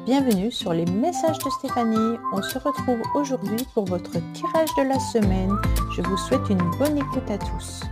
Bienvenue sur les messages de Stéphanie. On se retrouve aujourd'hui pour votre tirage de la semaine. Je vous souhaite une bonne écoute à tous.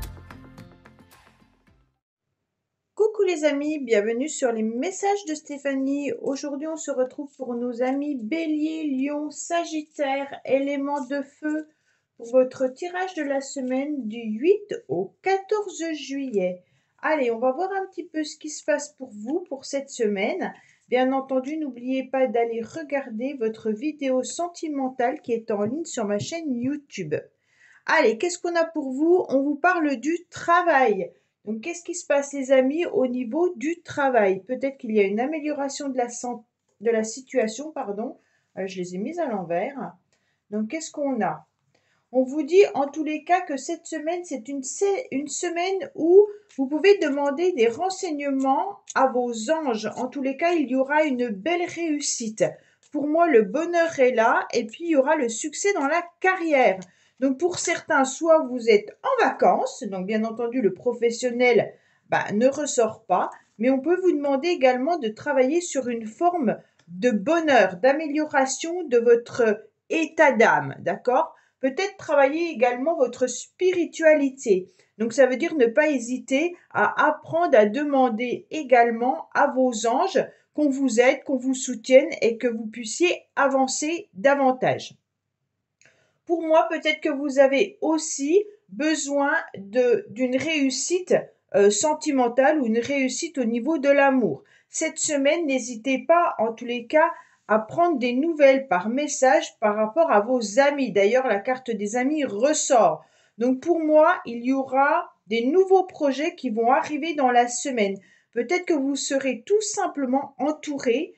Coucou les amis, bienvenue sur les messages de Stéphanie. Aujourd'hui, on se retrouve pour nos amis Bélier, Lion, Sagittaire, éléments de feu pour votre tirage de la semaine du 8 au 14 juillet. Allez, on va voir un petit peu ce qui se passe pour vous pour cette semaine. Bien entendu, n'oubliez pas d'aller regarder votre vidéo sentimentale qui est en ligne sur ma chaîne YouTube. Allez, qu'est-ce qu'on a pour vous? On vous parle du travail. Donc, qu'est-ce qui se passe, les amis, au niveau du travail? Peut-être qu'il y a une amélioration de la situation, pardon. Je les ai mises à l'envers. Donc, qu'est-ce qu'on a? On vous dit en tous les cas que cette semaine, c'est une semaine où vous pouvez demander des renseignements à vos anges. En tous les cas, il y aura une belle réussite. Pour moi, le bonheur est là et puis il y aura le succès dans la carrière. Donc pour certains, soit vous êtes en vacances, donc bien entendu le professionnel ne ressort pas, mais on peut vous demander également de travailler sur une forme de bonheur, d'amélioration de votre état d'âme, d'accord? Peut-être travailler également votre spiritualité. Donc ça veut dire ne pas hésiter à apprendre à demander également à vos anges qu'on vous aide, qu'on vous soutienne et que vous puissiez avancer davantage. Pour moi, peut-être que vous avez aussi besoin d'une réussite sentimentale ou une réussite au niveau de l'amour. Cette semaine, n'hésitez pas, en tous les cas, à prendre des nouvelles par message par rapport à vos amis. D'ailleurs, la carte des amis ressort. Donc, pour moi, il y aura des nouveaux projets qui vont arriver dans la semaine. Peut-être que vous serez tout simplement entouré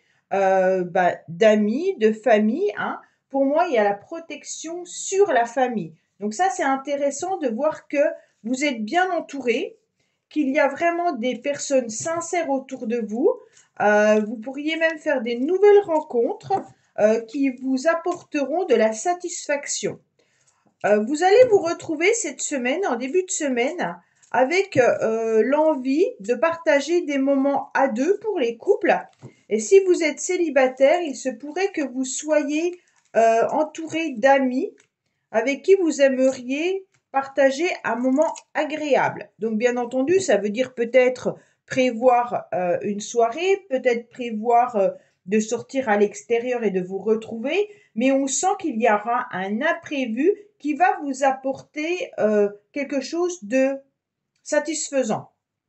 d'amis, de famille, hein. Pour moi, il y a la protection sur la famille. Donc ça, c'est intéressant de voir que vous êtes bien entouré, qu'il y a vraiment des personnes sincères autour de vous. Vous pourriez même faire des nouvelles rencontres qui vous apporteront de la satisfaction. Vous allez vous retrouver cette semaine, en début de semaine, avec l'envie de partager des moments à deux pour les couples. Et si vous êtes célibataire, il se pourrait que vous soyez entouré d'amis avec qui vous aimeriez partager un moment agréable. Donc bien entendu, ça veut dire peut-être prévoir une soirée, peut-être prévoir de sortir à l'extérieur et de vous retrouver, mais on sent qu'il y aura un imprévu qui va vous apporter quelque chose de satisfaisant.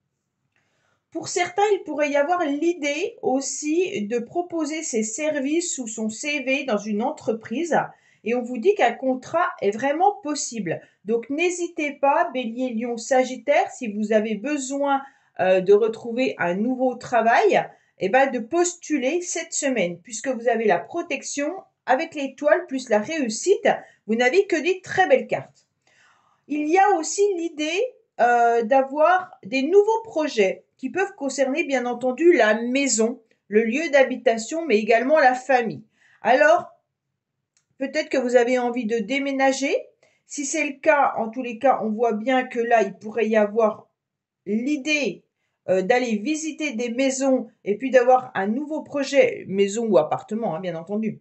Pour certains, il pourrait y avoir l'idée aussi de proposer ses services ou son CV dans une entreprise et on vous dit qu'un contrat est vraiment possible. Donc n'hésitez pas, Bélier, Lion, Sagittaire, si vous avez besoin de retrouver un nouveau travail, de postuler cette semaine puisque vous avez la protection avec l'étoile plus la réussite. Vous n'avez que des très belles cartes. Il y a aussi l'idée d'avoir des nouveaux projets qui peuvent concerner bien entendu la maison, le lieu d'habitation, mais également la famille. Alors, peut-être que vous avez envie de déménager. Si c'est le cas, en tous les cas, on voit bien que là, il pourrait y avoir l'idée d'aller visiter des maisons et puis d'avoir un nouveau projet, maison ou appartement, hein, bien entendu.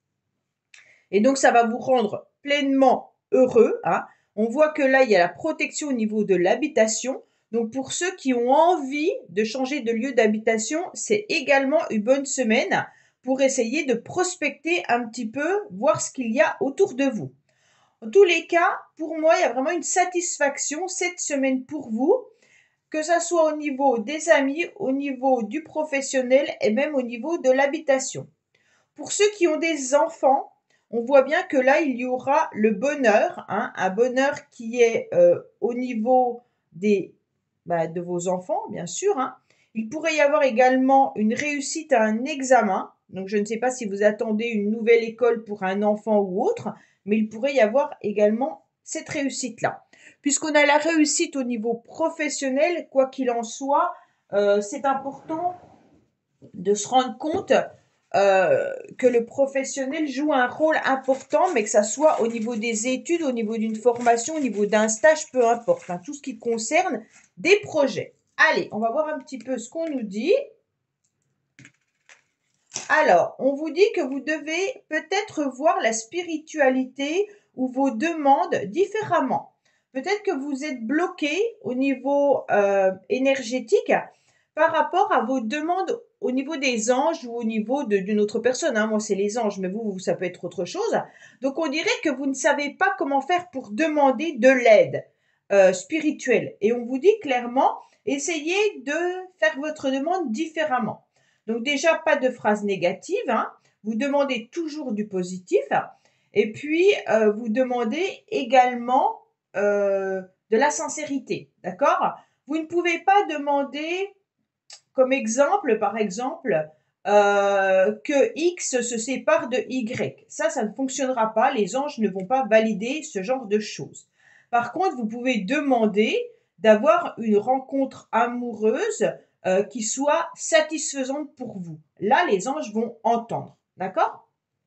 Et donc, ça va vous rendre pleinement heureux, hein. On voit que là, il y a la protection au niveau de l'habitation. Donc, pour ceux qui ont envie de changer de lieu d'habitation, c'est également une bonne semaine pour essayer de prospecter un petit peu, voir ce qu'il y a autour de vous. En tous les cas, pour moi, il y a vraiment une satisfaction cette semaine pour vous, que ça soit au niveau des amis, au niveau du professionnel et même au niveau de l'habitation. Pour ceux qui ont des enfants, on voit bien que là, il y aura le bonheur, hein, un bonheur qui est au niveau de vos enfants, bien sûr, hein. Il pourrait y avoir également une réussite à un examen. Donc, je ne sais pas si vous attendez une nouvelle école pour un enfant ou autre, mais il pourrait y avoir également cette réussite-là. Puisqu'on a la réussite au niveau professionnel, quoi qu'il en soit, c'est important de se rendre compte que le professionnel joue un rôle important, mais que ça soit au niveau des études, au niveau d'une formation, au niveau d'un stage, peu importe, hein, tout ce qui concerne des projets. Allez, on va voir un petit peu ce qu'on nous dit. Alors, on vous dit que vous devez peut-être voir la spiritualité ou vos demandes différemment. Peut-être que vous êtes bloqué au niveau énergétique par rapport à vos demandes au niveau des anges ou au niveau d'une autre personne. Hein. Moi, c'est les anges, mais vous, ça peut être autre chose. Donc, on dirait que vous ne savez pas comment faire pour demander de l'aide spirituelle. Et on vous dit clairement, essayez de faire votre demande différemment. Donc déjà, pas de phrases négatives, hein. Vous demandez toujours du positif. Et puis, vous demandez également de la sincérité, d'accord? Vous ne pouvez pas demander comme exemple, par exemple, que X se sépare de Y. Ça ne fonctionnera pas. Les anges ne vont pas valider ce genre de choses. Par contre, vous pouvez demander d'avoir une rencontre amoureuse qui soit satisfaisante pour vous. Là, les anges vont entendre. D'accord?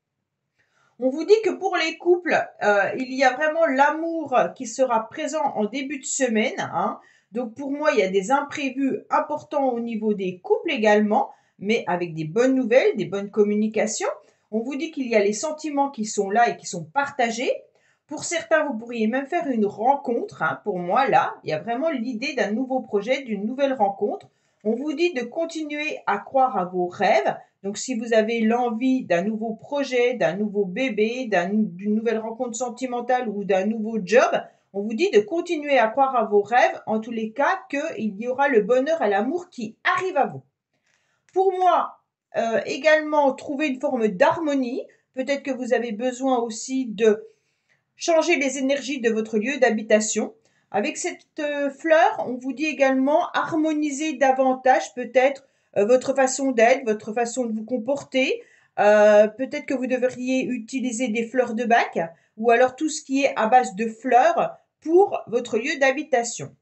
On vous dit que pour les couples, il y a vraiment l'amour qui sera présent en début de semaine. Hein. Donc pour moi, il y a des imprévus importants au niveau des couples également, mais avec des bonnes nouvelles, des bonnes communications. On vous dit qu'il y a les sentiments qui sont là et qui sont partagés. Pour certains, vous pourriez même faire une rencontre. Hein. Pour moi, là, il y a vraiment l'idée d'un nouveau projet, d'une nouvelle rencontre. On vous dit de continuer à croire à vos rêves. Donc, si vous avez l'envie d'un nouveau projet, d'un nouveau bébé, d'une nouvelle rencontre sentimentale ou d'un nouveau job, on vous dit de continuer à croire à vos rêves, en tous les cas, qu'il y aura le bonheur et l'amour qui arrivent à vous. Pour moi, également, trouver une forme d'harmonie. Peut-être que vous avez besoin aussi de changer les énergies de votre lieu d'habitation. Avec cette fleur, on vous dit également harmoniser davantage peut-être votre façon d'être, votre façon de vous comporter. Peut-être que vous devriez utiliser des fleurs de bac ou alors tout ce qui est à base de fleurs pour votre lieu d'habitation.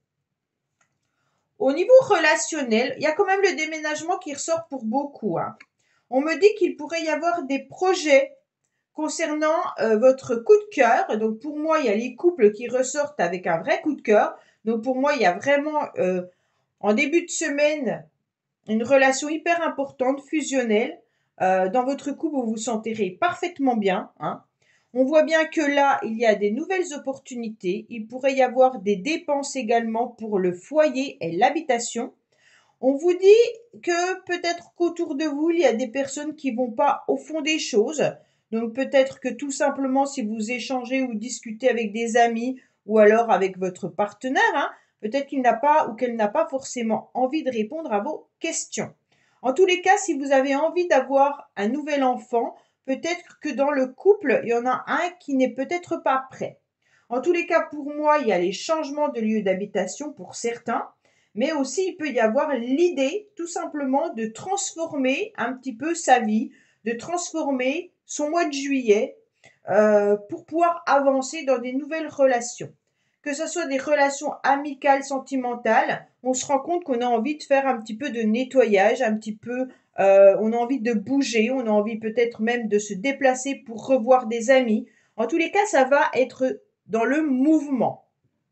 Au niveau relationnel, il y a quand même le déménagement qui ressort pour beaucoup. Hein. On me dit qu'il pourrait y avoir des projets concernant votre coup de cœur. Donc pour moi, il y a les couples qui ressortent avec un vrai coup de cœur. Donc pour moi, il y a vraiment en début de semaine une relation hyper importante, fusionnelle. Dans votre couple, vous vous sentirez parfaitement bien. Hein. On voit bien que là, il y a des nouvelles opportunités. Il pourrait y avoir des dépenses également pour le foyer et l'habitation. On vous dit que peut-être qu'autour de vous, il y a des personnes qui vont pas au fond des choses. Donc peut-être que tout simplement, si vous échangez ou discutez avec des amis ou alors avec votre partenaire, hein, peut-être qu'il n'a pas ou qu'elle n'a pas forcément envie de répondre à vos questions. En tous les cas, si vous avez envie d'avoir un nouvel enfant, peut-être que dans le couple, il y en a un qui n'est peut-être pas prêt. En tous les cas, pour moi, il y a les changements de lieu d'habitation pour certains, mais aussi il peut y avoir l'idée tout simplement de transformer un petit peu sa vie, de transformer son mois de juillet pour pouvoir avancer dans des nouvelles relations. Que ce soit des relations amicales, sentimentales, on se rend compte qu'on a envie de faire un petit peu de nettoyage, un petit peu, on a envie de bouger, on a envie peut-être même de se déplacer pour revoir des amis. En tous les cas, ça va être dans le mouvement.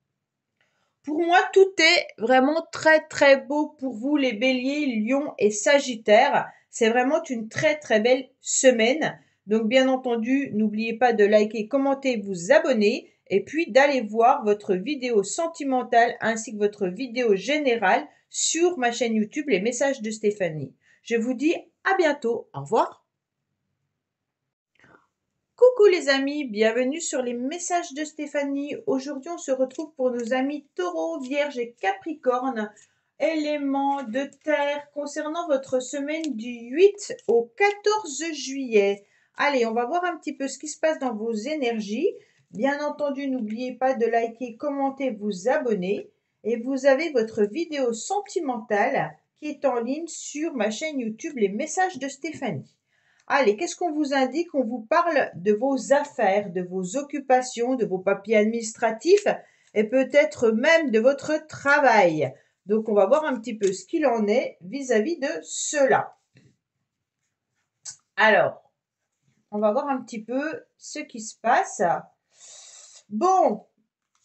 Pour moi, tout est vraiment très très beau pour vous les béliers, lions et sagittaires. C'est vraiment une très très belle semaine. Donc bien entendu, n'oubliez pas de liker, commenter, vous abonner et puis d'aller voir votre vidéo sentimentale ainsi que votre vidéo générale sur ma chaîne YouTube Les Messages de Stéphanie. Je vous dis à bientôt. Au revoir. Coucou les amis, bienvenue sur les messages de Stéphanie. Aujourd'hui, on se retrouve pour nos amis Taureau, Vierge et Capricorne, éléments de terre, concernant votre semaine du 8 au 14 juillet. Allez, on va voir un petit peu ce qui se passe dans vos énergies. Bien entendu, n'oubliez pas de liker, commenter, vous abonner. Et vous avez votre vidéo sentimentale qui est en ligne sur ma chaîne YouTube Les Messages de Stéphanie. Allez, qu'est-ce qu'on vous indique? On vous parle de vos affaires, de vos occupations, de vos papiers administratifs et peut-être même de votre travail. Donc, on va voir un petit peu ce qu'il en est vis-à-vis de cela. Alors, on va voir un petit peu ce qui se passe. Bon,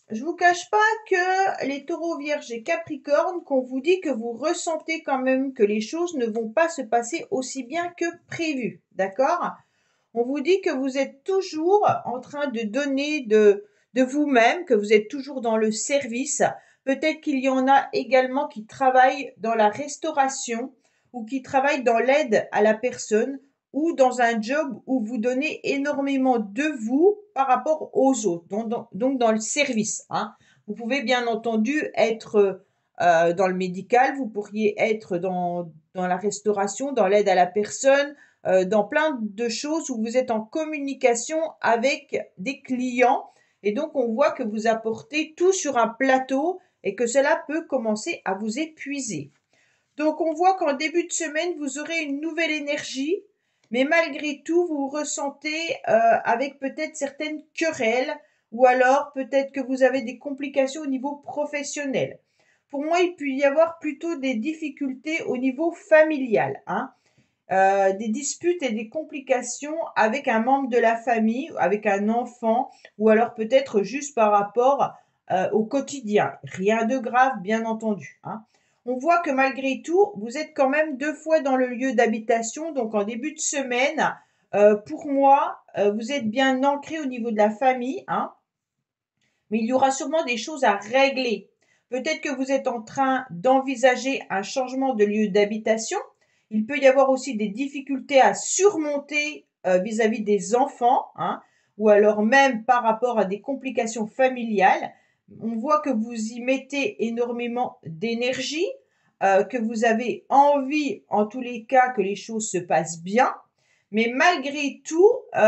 je vous cache pas que les taureaux, vierges et capricornes, qu'on vous dit que vous ressentez quand même que les choses ne vont pas se passer aussi bien que prévu, d'accord? On vous dit que vous êtes toujours en train de donner de vous-même, que vous êtes toujours dans le service. Peut-être qu'il y en a également qui travaillent dans la restauration ou qui travaillent dans l'aide à la personne ou dans un job où vous donnez énormément de vous par rapport aux autres, donc dans le service, hein. Vous pouvez bien entendu être dans le médical, vous pourriez être dans la restauration, dans l'aide à la personne, dans plein de choses où vous êtes en communication avec des clients. Et donc, on voit que vous apportez tout sur un plateau et que cela peut commencer à vous épuiser. Donc, on voit qu'en début de semaine, vous aurez une nouvelle énergie, mais malgré tout, vous ressentez avec peut-être certaines querelles ou alors peut-être que vous avez des complications au niveau professionnel. Pour moi, il peut y avoir plutôt des difficultés au niveau familial, hein. Des disputes et des complications avec un membre de la famille, avec un enfant, ou alors peut-être juste par rapport au quotidien. Rien de grave, bien entendu, hein. On voit que malgré tout, vous êtes quand même 2 fois dans le lieu d'habitation, donc en début de semaine. Pour moi, vous êtes bien ancré au niveau de la famille, hein, mais il y aura sûrement des choses à régler. Peut-être que vous êtes en train d'envisager un changement de lieu d'habitation. Il peut y avoir aussi des difficultés à surmonter vis-à-vis des enfants, hein, ou alors même par rapport à des complications familiales. On voit que vous y mettez énormément d'énergie, que vous avez envie, en tous les cas, que les choses se passent bien. Mais malgré tout,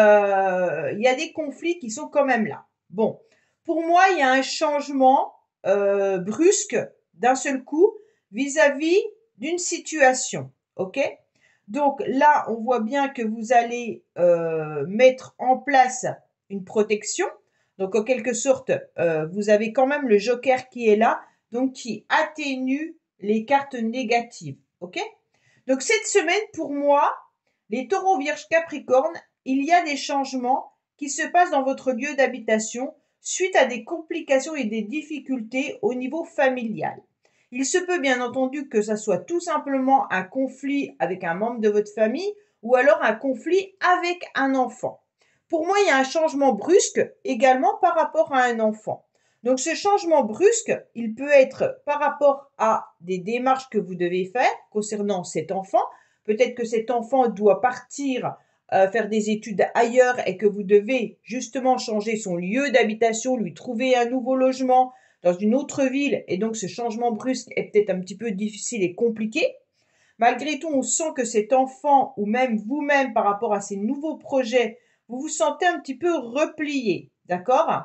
il y a des conflits qui sont quand même là. Bon, pour moi, il y a un changement brusque d'un seul coup vis-à-vis d'une situation. OK? Donc là, on voit bien que vous allez mettre en place une protection. Donc en quelque sorte, vous avez quand même le joker qui est là, donc qui atténue les cartes négatives. OK? Donc cette semaine, pour moi, les taureaux, vierges, capricornes, il y a des changements qui se passent dans votre lieu d'habitation suite à des complications et des difficultés au niveau familial. Il se peut bien entendu que ça soit tout simplement un conflit avec un membre de votre famille ou alors un conflit avec un enfant. Pour moi, il y a un changement brusque également par rapport à un enfant. Donc ce changement brusque, il peut être par rapport à des démarches que vous devez faire concernant cet enfant. Peut-être que cet enfant doit partir faire des études ailleurs et que vous devez justement changer son lieu d'habitation, lui trouver un nouveau logement dans une autre ville et donc ce changement brusque est peut-être un petit peu difficile et compliqué. Malgré tout, on sent que cet enfant ou même vous-même par rapport à ces nouveaux projets, vous vous sentez un petit peu replié, d'accord?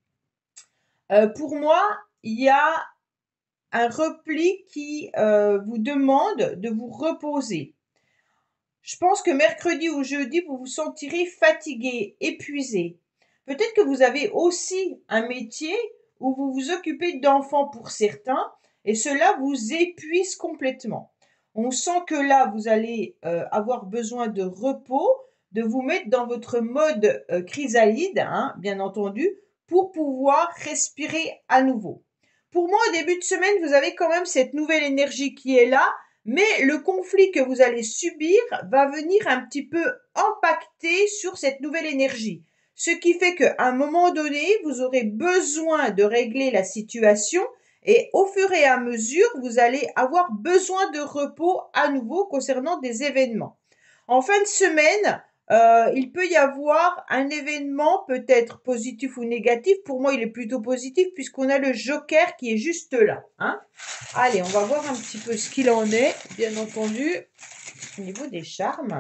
Pour moi, il y a un repli qui vous demande de vous reposer. Je pense que mercredi ou jeudi, vous vous sentirez fatigué, épuisé. Peut-être que vous avez aussi un métier où vous vous occupez d'enfants pour certains et cela vous épuise complètement. On sent que là, vous allez avoir besoin de repos, de vous mettre dans votre mode chrysalide, hein, bien entendu, pour pouvoir respirer à nouveau. Pour moi, au début de semaine, vous avez quand même cette nouvelle énergie qui est là, mais le conflit que vous allez subir va venir un petit peu impacter sur cette nouvelle énergie. Ce qui fait qu'à un moment donné, vous aurez besoin de régler la situation et au fur et à mesure, vous allez avoir besoin de repos à nouveau concernant des événements. En fin de semaine, il peut y avoir un événement peut-être positif ou négatif. Pour moi, il est plutôt positif puisqu'on a le joker qui est juste là, hein. Allez, on va voir un petit peu ce qu'il en est, bien entendu, au niveau des charmes.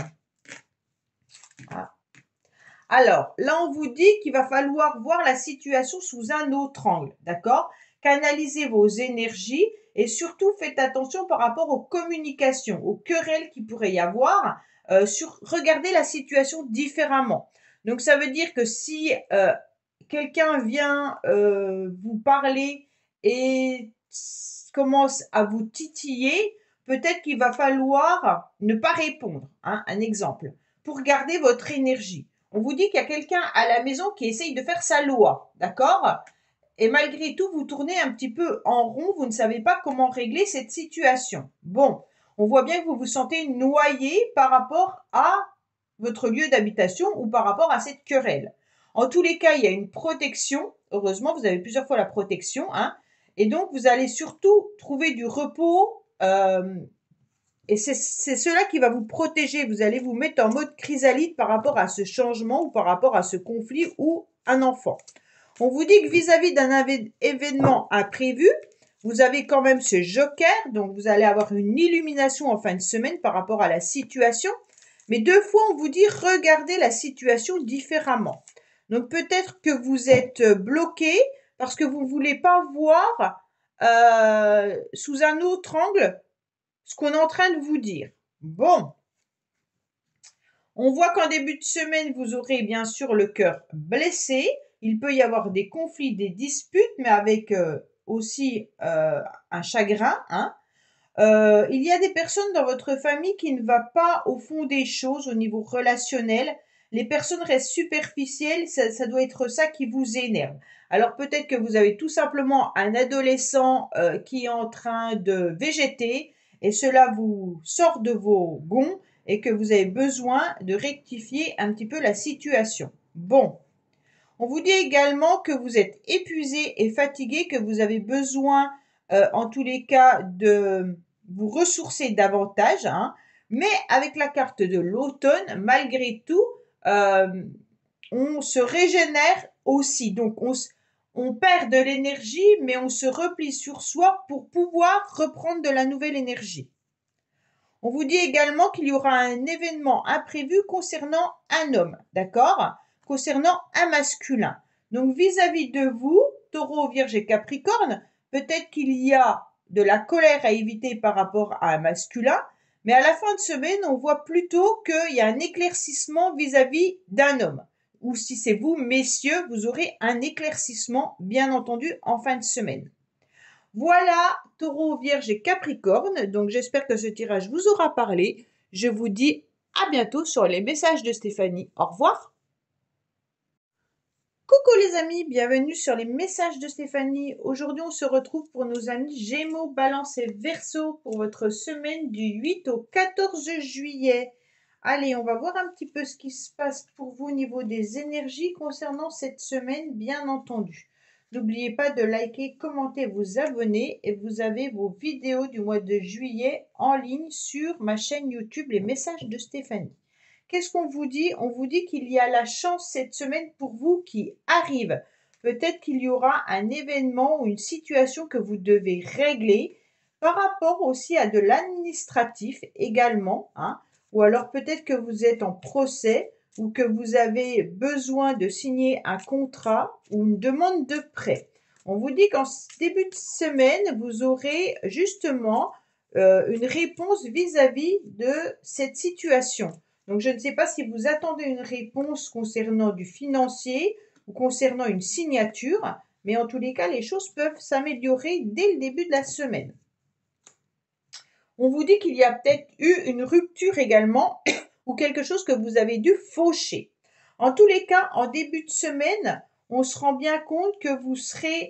Ah. Alors, là, on vous dit qu'il va falloir voir la situation sous un autre angle, d'accord? Canalisez vos énergies et surtout faites attention par rapport aux communications, aux querelles qu'il pourrait y avoir. Regardez la situation différemment. Donc, ça veut dire que si quelqu'un vient vous parler et commence à vous titiller, peut-être qu'il va falloir ne pas répondre, hein, un exemple, pour garder votre énergie. On vous dit qu'il y a quelqu'un à la maison qui essaye de faire sa loi, d'accord? et malgré tout, vous tournez un petit peu en rond, vous ne savez pas comment régler cette situation. Bon, on voit bien que vous vous sentez noyé par rapport à votre lieu d'habitation ou par rapport à cette querelle. En tous les cas, il y a une protection. Heureusement, vous avez plusieurs fois la protection, hein. Et donc, vous allez surtout trouver du repos. Et c'est cela qui va vous protéger. Vous allez vous mettre en mode chrysalide par rapport à ce changement ou par rapport à ce conflit ou un enfant. On vous dit que vis-à-vis d'un événement imprévu, vous avez quand même ce joker, donc vous allez avoir une illumination en fin de semaine par rapport à la situation. Mais deux fois, on vous dit regardez la situation différemment. Donc peut-être que vous êtes bloqué parce que vous ne voulez pas voir sous un autre angle ce qu'on est en train de vous dire. Bon, on voit qu'en début de semaine, vous aurez bien sûr le cœur blessé. Il peut y avoir des conflits, des disputes, mais avec aussi un chagrin, hein. Il y a des personnes dans votre famille qui ne vont pas au fond des choses au niveau relationnel. Les personnes restent superficielles, ça doit être ça qui vous énerve. Alors peut-être que vous avez tout simplement un adolescent qui est en train de végéter et cela vous sort de vos gonds et que vous avez besoin de rectifier un petit peu la situation. Bon, on vous dit également que vous êtes épuisé et fatigué, que vous avez besoin en tous les cas de vous ressourcer davantage, hein. Mais avec la carte de l'automne, malgré tout, on se régénère aussi. Donc on perd de l'énergie, mais on se replie sur soi pour pouvoir reprendre de la nouvelle énergie. On vous dit également qu'il y aura un événement imprévu concernant un homme, d'accord? Concernant un masculin. Donc vis-à-vis de vous, Taureau, Vierge et Capricorne, peut-être qu'il y a de la colère à éviter par rapport à un masculin, mais à la fin de semaine, on voit plutôt qu'il y a un éclaircissement vis-à-vis d'un homme. Ou si c'est vous, messieurs, vous aurez un éclaircissement, bien entendu, en fin de semaine. Voilà, Taureau, Vierge et Capricorne. Donc j'espère que ce tirage vous aura parlé. Je vous dis à bientôt sur les messages de Stéphanie. Au revoir. Coucou les amis, bienvenue sur les messages de Stéphanie. Aujourd'hui, on se retrouve pour nos amis Gémeaux, Balance et Verseau pour votre semaine du 8 au 14 juillet. Allez, on va voir un petit peu ce qui se passe pour vous au niveau des énergies concernant cette semaine, bien entendu. N'oubliez pas de liker, commenter, vous abonner et vous avez vos vidéos du mois de juillet en ligne sur ma chaîne YouTube Les Messages de Stéphanie. Qu'est-ce qu'on vous dit? On vous dit qu'il y a la chance cette semaine pour vous qui arrive. Peut-être qu'il y aura un événement ou une situation que vous devez régler par rapport aussi à de l'administratif également, hein. Ou alors peut-être que vous êtes en procès ou que vous avez besoin de signer un contrat ou une demande de prêt. On vous dit qu'en début de semaine, vous aurez justement une réponse vis-à-vis de cette situation. Donc, je ne sais pas si vous attendez une réponse concernant du financier ou concernant une signature, mais en tous les cas, les choses peuvent s'améliorer dès le début de la semaine. On vous dit qu'il y a peut-être eu une rupture également ou quelque chose que vous avez dû faucher. En tous les cas, en début de semaine, on se rend bien compte que vous serez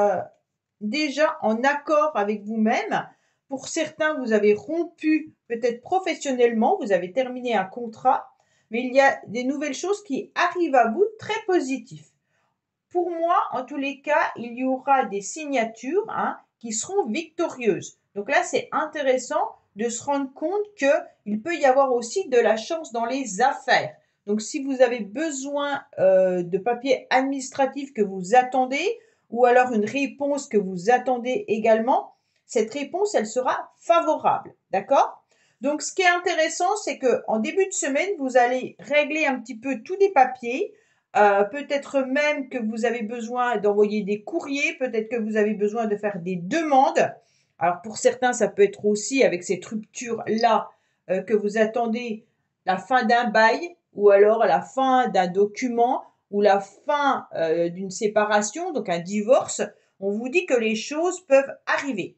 déjà en accord avec vous-même. Pour certains, vous avez rompu peut-être professionnellement, vous avez terminé un contrat, mais il y a des nouvelles choses qui arrivent à vous très positives. Pour moi, en tous les cas, il y aura des signatures, hein, qui seront victorieuses. Donc là, c'est intéressant de se rendre compte qu'il peut y avoir aussi de la chance dans les affaires. Donc si vous avez besoin de papiers administratifs que vous attendez, ou alors une réponse que vous attendez également, cette réponse, elle sera favorable. D'accord? Donc ce qui est intéressant, c'est qu'en début de semaine, vous allez régler un petit peu tous les papiers. Peut-être même que vous avez besoin d'envoyer des courriers, peut-être que vous avez besoin de faire des demandes. Alors pour certains, ça peut être aussi avec cette rupture-là que vous attendez la fin d'un bail ou alors la fin d'un document ou la fin d'une séparation, donc un divorce. On vous dit que les choses peuvent arriver.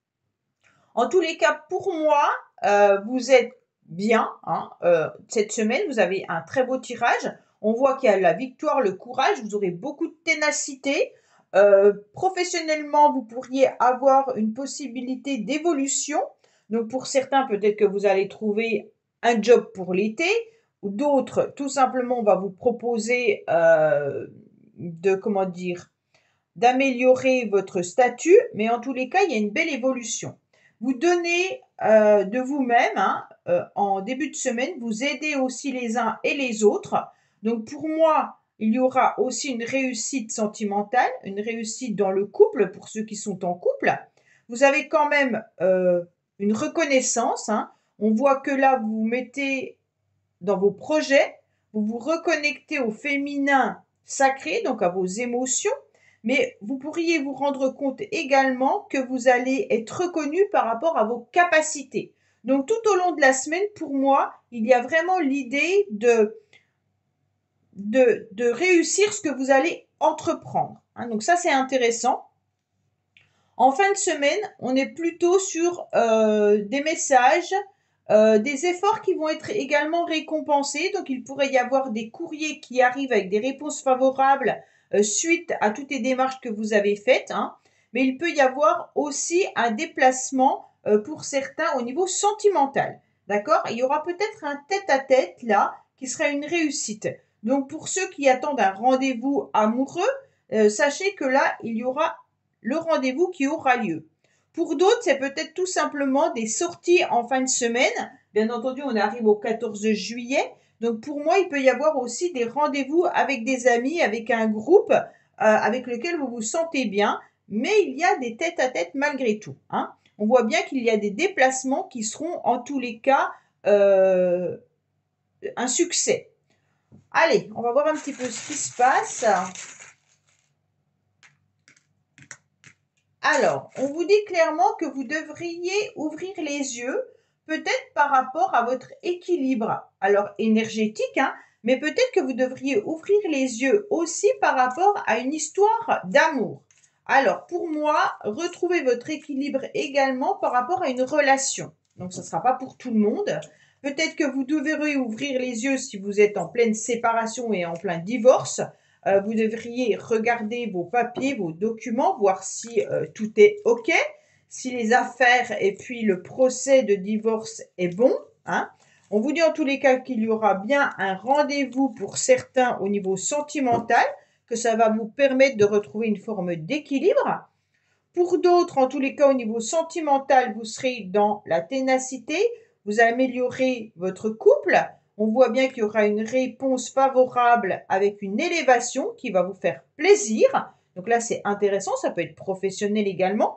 En tous les cas, pour moi, vous êtes bien, hein, cette semaine. Vous avez un très beau tirage. On voit qu'il y a la victoire, le courage. Vous aurez beaucoup de ténacité. Professionnellement, vous pourriez avoir une possibilité d'évolution. Donc pour certains, peut-être que vous allez trouver un job pour l'été, ou d'autres, tout simplement, on va vous proposer comment dire, d'améliorer votre statut, mais en tous les cas, il y a une belle évolution. Vous donnez de vous-même, hein, en début de semaine, vous aidez aussi les uns et les autres. Donc pour moi, il y aura aussi une réussite sentimentale, une réussite dans le couple pour ceux qui sont en couple. Vous avez quand même une reconnaissance, hein. On voit que là, vous vous mettez dans vos projets, vous vous reconnectez au féminin sacré, donc à vos émotions, mais vous pourriez vous rendre compte également que vous allez être reconnu par rapport à vos capacités. Donc tout au long de la semaine, pour moi, il y a vraiment l'idée de réussir ce que vous allez entreprendre, hein. Donc ça, c'est intéressant. En fin de semaine, on est plutôt sur des messages, des efforts qui vont être également récompensés. Donc, il pourrait y avoir des courriers qui arrivent avec des réponses favorables suite à toutes les démarches que vous avez faites, hein. Mais il peut y avoir aussi un déplacement pour certains au niveau sentimental. D'accord? Il y aura peut-être un tête-à-tête là qui sera une réussite. Donc, pour ceux qui attendent un rendez-vous amoureux, sachez que là, il y aura le rendez-vous qui aura lieu. Pour d'autres, c'est peut-être tout simplement des sorties en fin de semaine. Bien entendu, on arrive au 14 juillet. Donc pour moi, il peut y avoir aussi des rendez-vous avec des amis, avec un groupe avec lequel vous vous sentez bien. Mais il y a des tête-à-tête malgré tout, hein. On voit bien qu'il y a des déplacements qui seront en tous les cas un succès. Allez, on va voir un petit peu ce qui se passe. Alors, on vous dit clairement que vous devriez ouvrir les yeux, peut-être par rapport à votre équilibre, alors énergétique, hein, mais peut-être que vous devriez ouvrir les yeux aussi par rapport à une histoire d'amour. Alors, pour moi, retrouvez votre équilibre également par rapport à une relation. Donc, ce ne sera pas pour tout le monde. Peut-être que vous devrez ouvrir les yeux si vous êtes en pleine séparation et en plein divorce. Vous devriez regarder vos papiers, vos documents, voir si tout est OK, si les affaires et puis le procès de divorce est bon, hein. On vous dit en tous les cas qu'il y aura bien un rendez-vous pour certains au niveau sentimental, que ça va vous permettre de retrouver une forme d'équilibre. Pour d'autres, en tous les cas, au niveau sentimental, vous serez dans la ténacité, vous améliorez votre couple. On voit bien qu'il y aura une réponse favorable avec une élévation qui va vous faire plaisir. Donc là, c'est intéressant, ça peut être professionnel également.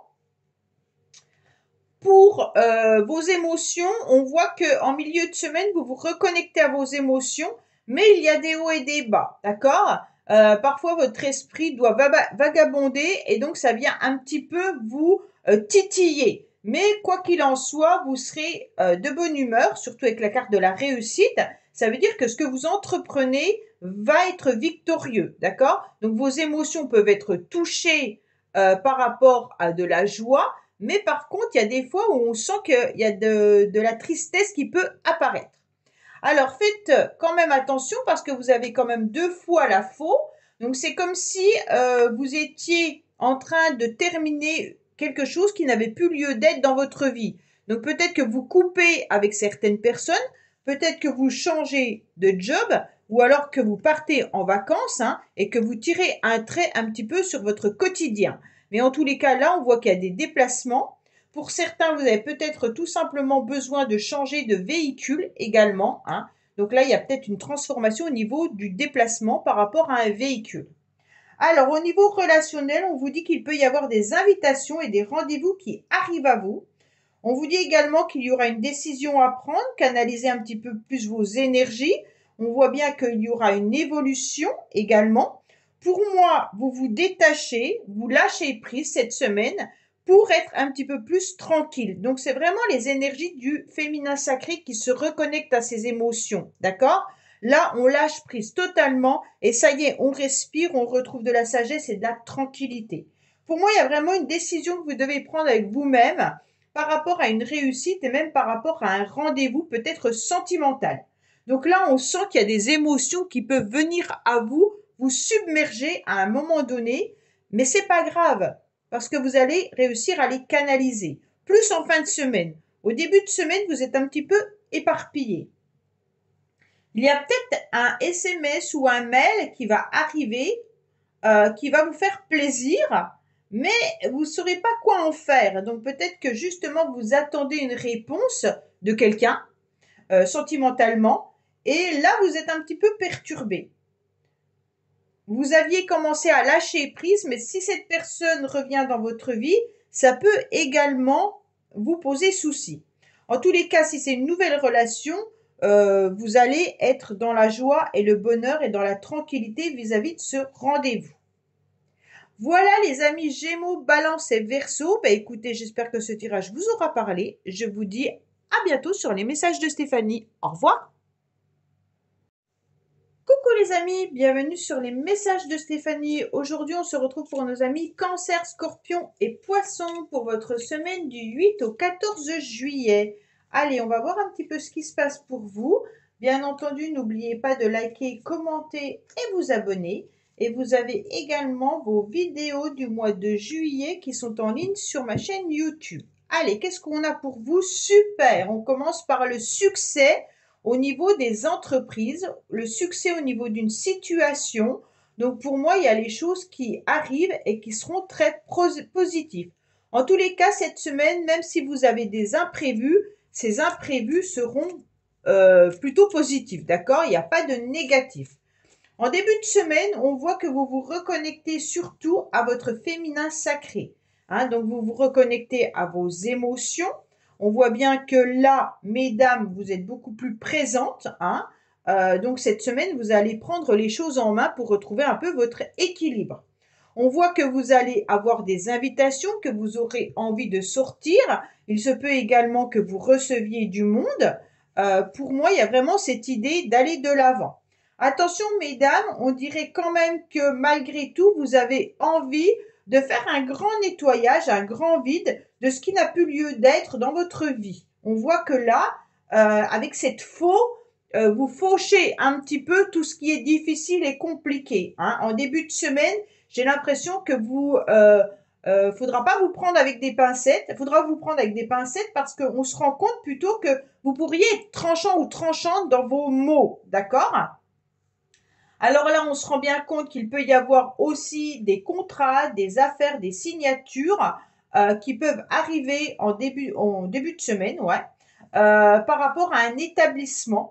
Pour vos émotions, on voit qu'en milieu de semaine, vous vous reconnectez à vos émotions, mais il y a des hauts et des bas, d'accord? Parfois, votre esprit doit vagabonder et donc ça vient un petit peu vous titiller. Mais quoi qu'il en soit, vous serez de bonne humeur, surtout avec la carte de la réussite. Ça veut dire que ce que vous entreprenez va être victorieux, d'accord? Donc vos émotions peuvent être touchées par rapport à de la joie, mais par contre, il y a des fois où on sent qu'il y a de la tristesse qui peut apparaître. Alors faites quand même attention parce que vous avez quand même 2 fois la faux. Donc c'est comme si vous étiez en train de terminer quelque chose qui n'avait plus lieu d'être dans votre vie. Donc peut-être que vous coupez avec certaines personnes, peut-être que vous changez de job ou alors que vous partez en vacances, hein, et que vous tirez un trait un petit peu sur votre quotidien. Mais en tous les cas, là, on voit qu'il y a des déplacements. Pour certains, vous avez peut-être tout simplement besoin de changer de véhicule également, hein. Donc là, il y a peut-être une transformation au niveau du déplacement par rapport à un véhicule. Alors, au niveau relationnel, on vous dit qu'il peut y avoir des invitations et des rendez-vous qui arrivent à vous. On vous dit également qu'il y aura une décision à prendre, canaliser un petit peu plus vos énergies. On voit bien qu'il y aura une évolution également. Pour moi, vous vous détachez, vous lâchez prise cette semaine pour être un petit peu plus tranquille. Donc, c'est vraiment les énergies du féminin sacré qui se reconnectent à ses émotions, d'accord? Là, on lâche prise totalement et ça y est, on respire, on retrouve de la sagesse et de la tranquillité. Pour moi, il y a vraiment une décision que vous devez prendre avec vous-même par rapport à une réussite et même par rapport à un rendez-vous peut-être sentimental. Donc là, on sent qu'il y a des émotions qui peuvent venir à vous submerger à un moment donné, Mais c'est pas grave, parce que vous allez réussir à les canaliser. Plus en fin de semaine. Au début de semaine, vous êtes un petit peu éparpillé. Il y a peut-être un SMS ou un mail qui va arriver, qui va vous faire plaisir, mais vous ne saurez pas quoi en faire. Donc peut-être que justement vous attendez une réponse de quelqu'un, sentimentalement, et là vous êtes un petit peu perturbé. Vous aviez commencé à lâcher prise, mais si cette personne revient dans votre vie, ça peut également vous poser souci. En tous les cas, si c'est une nouvelle relation, vous allez être dans la joie et le bonheur et dans la tranquillité vis-à-vis de ce rendez-vous. Voilà les amis Gémeaux, Balance et Verseau. Écoutez, j'espère que ce tirage vous aura parlé. Je vous dis à bientôt sur les messages de Stéphanie. Au revoir. Coucou les amis, bienvenue sur les messages de Stéphanie. Aujourd'hui, on se retrouve pour nos amis Cancer, Scorpion et Poisson pour votre semaine du 8 au 14 juillet. Allez, on va voir un petit peu ce qui se passe pour vous. Bien entendu, n'oubliez pas de liker, commenter et vous abonner. Et vous avez également vos vidéos du mois de juillet qui sont en ligne sur ma chaîne YouTube. Allez, qu'est-ce qu'on a pour vous? Super, on commence par le succès. Au niveau des entreprises, le succès au niveau d'une situation. Donc pour moi, il y a les choses qui arrivent et qui seront très positives. En tous les cas, cette semaine, même si vous avez des imprévus, ces imprévus seront plutôt positifs, d'accord? Il n'y a pas de négatif. En début de semaine, on voit que vous vous reconnectez surtout à votre féminin sacré. Donc vous vous reconnectez à vos émotions. On voit bien que là, mesdames, vous êtes beaucoup plus présentes. Donc cette semaine, vous allez prendre les choses en main pour retrouver un peu votre équilibre. On voit que vous allez avoir des invitations, que vous aurez envie de sortir. Il se peut également que vous receviez du monde. Pour moi, il y a vraiment cette idée d'aller de l'avant. Attention, mesdames, on dirait quand même que malgré tout, vous avez envie de faire un grand nettoyage, un grand vide de ce qui n'a plus lieu d'être dans votre vie. On voit que là, avec cette faux, vous fauchez un petit peu tout ce qui est difficile et compliqué. En début de semaine, j'ai l'impression que faudra pas vous prendre avec des pincettes. Il faudra vous prendre avec des pincettes parce qu'on se rend compte plutôt que vous pourriez être tranchant ou tranchante dans vos mots. D'accord ? Alors là, on se rend bien compte qu'il peut y avoir aussi des contrats, des affaires, des signatures qui peuvent arriver en début de semaine, par rapport à un établissement.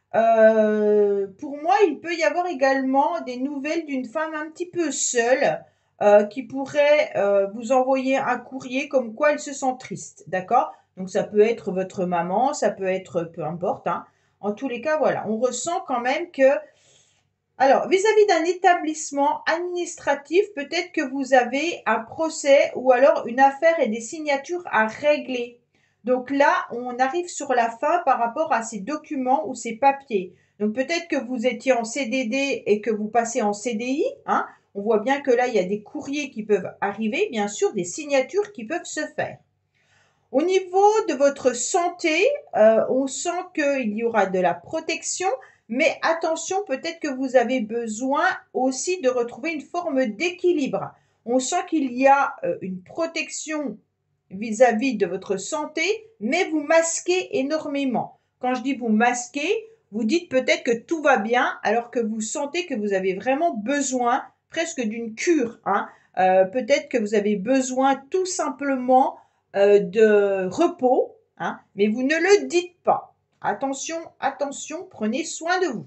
Pour moi, il peut y avoir également des nouvelles d'une femme un petit peu seule qui pourrait vous envoyer un courrier comme quoi elle se sent triste, d'accord? Donc ça peut être votre maman, ça peut être peu importe. En tous les cas, voilà, on ressent quand même que alors, vis-à-vis d'un établissement administratif, peut-être que vous avez un procès ou alors une affaire et des signatures à régler. Donc là, on arrive sur la fin par rapport à ces documents ou ces papiers. Donc peut-être que vous étiez en CDD et que vous passez en CDI. On voit bien que là, il y a des courriers qui peuvent arriver, bien sûr, des signatures qui peuvent se faire. Au niveau de votre santé, on sent qu'il y aura de la protection, mais attention, peut-être que vous avez besoin aussi de retrouver une forme d'équilibre. On sent qu'il y a une protection vis-à-vis de votre santé, mais vous masquez énormément. Quand je dis vous masquez, vous dites peut-être que tout va bien, alors que vous sentez que vous avez vraiment besoin presque d'une cure. Peut-être que vous avez besoin tout simplement de repos, mais vous ne le dites pas. Attention, attention, prenez soin de vous.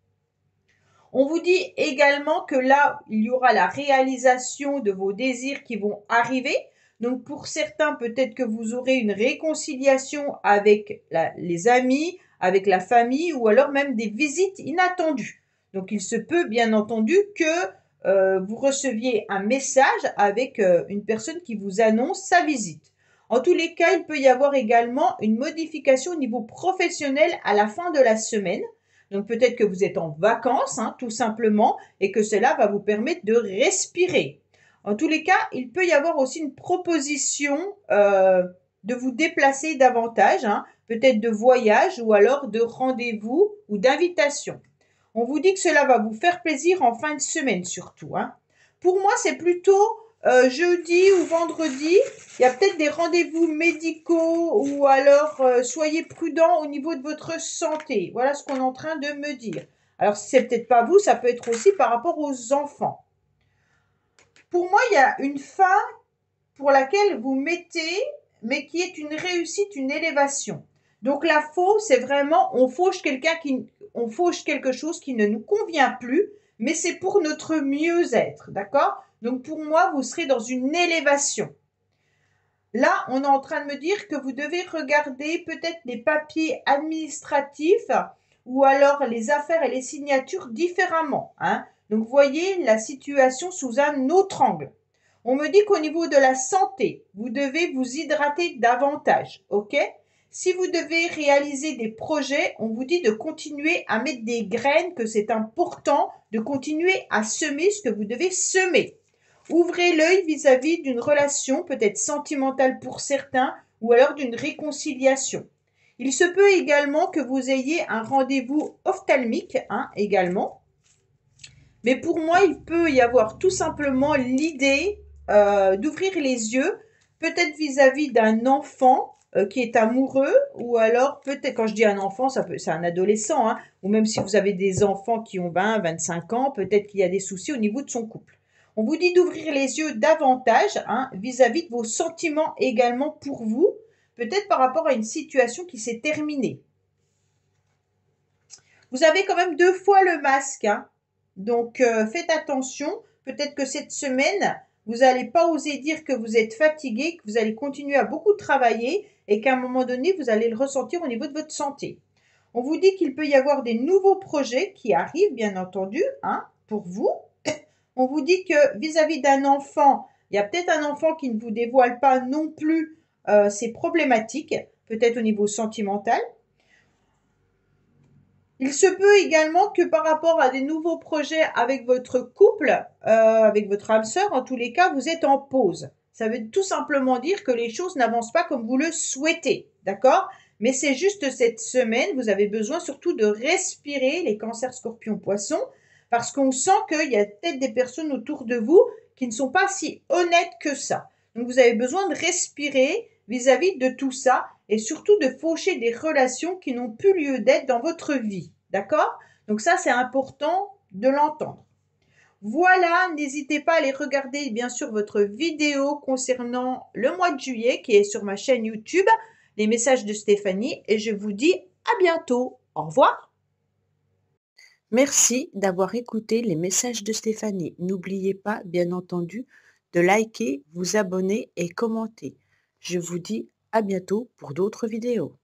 On vous dit également que là, il y aura la réalisation de vos désirs qui vont arriver. Donc pour certains, peut-être que vous aurez une réconciliation avec les amis, avec la famille ou alors même des visites inattendues. Donc il se peut bien entendu que vous receviez un message avec une personne qui vous annonce sa visite. En tous les cas, il peut y avoir également une modification au niveau professionnel à la fin de la semaine. Donc peut-être que vous êtes en vacances, tout simplement, et que cela va vous permettre de respirer. En tous les cas, il peut y avoir aussi une proposition de vous déplacer davantage, peut-être de voyage ou alors de rendez-vous ou d'invitation. On vous dit que cela va vous faire plaisir en fin de semaine surtout. Pour moi, c'est plutôt jeudi ou vendredi. Il y a peut-être des rendez-vous médicaux ou alors soyez prudent au niveau de votre santé. Voilà ce qu'on est en train de me dire. Alors, si c'est peut-être pas vous, ça peut être aussi par rapport aux enfants. Pour moi, il y a une fin pour laquelle vous mettez, mais qui est une réussite, une élévation. Donc la faux, c'est vraiment on fauche quelque chose qui ne nous convient plus, mais c'est pour notre mieux-être, d'accord? Donc pour moi, vous serez dans une élévation. Là, on est en train de me dire que vous devez regarder peut-être les papiers administratifs ou alors les affaires et les signatures différemment, hein. Donc voyez la situation sous un autre angle. On me dit qu'au niveau de la santé, vous devez vous hydrater davantage, ok? Si vous devez réaliser des projets, on vous dit de continuer à mettre des graines, que c'est important de continuer à semer ce que vous devez semer. Ouvrez l'œil vis-à-vis d'une relation peut-être sentimentale pour certains ou alors d'une réconciliation. Il se peut également que vous ayez un rendez-vous ophtalmique, hein, également. Mais pour moi, il peut y avoir tout simplement l'idée d'ouvrir les yeux, peut-être vis-à-vis d'un enfant qui est amoureux, ou alors peut-être, quand je dis un enfant, c'est un adolescent, hein, ou même si vous avez des enfants qui ont 20, 25 ans, peut-être qu'il y a des soucis au niveau de son couple. On vous dit d'ouvrir les yeux davantage, hein, vis-à-vis de vos sentiments également pour vous, peut-être par rapport à une situation qui s'est terminée. Vous avez quand même 2 fois le masque, hein. Donc, faites attention. Peut-être que cette semaine, vous n'allez pas oser dire que vous êtes fatigué, que vous allez continuer à beaucoup travailler et qu'à un moment donné, vous allez le ressentir au niveau de votre santé. On vous dit qu'il peut y avoir des nouveaux projets qui arrivent, bien entendu, hein, pour vous. On vous dit que vis-à-vis d'un enfant, il y a peut-être un enfant qui ne vous dévoile pas non plus ses problématiques, peut-être au niveau sentimental. Il se peut également que par rapport à des nouveaux projets avec votre couple, avec votre âme sœur, en tous les cas, vous êtes en pause. Ça veut tout simplement dire que les choses n'avancent pas comme vous le souhaitez, d'accord? Mais c'est juste cette semaine, vous avez besoin surtout de respirer les cancers scorpions poissons, parce qu'on sent qu'il y a peut-être des personnes autour de vous qui ne sont pas si honnêtes que ça. Donc vous avez besoin de respirer vis-à-vis de tout ça et surtout de faucher des relations qui n'ont plus lieu d'être dans votre vie. D'accord? Donc ça, c'est important de l'entendre. Voilà, n'hésitez pas à aller regarder bien sûr votre vidéo concernant le mois de juillet qui est sur ma chaîne YouTube, les messages de Stéphanie, et je vous dis à bientôt. Au revoir. Merci d'avoir écouté les messages de Stéphanie. N'oubliez pas, bien entendu, de liker, vous abonner et commenter. Je vous dis à bientôt pour d'autres vidéos.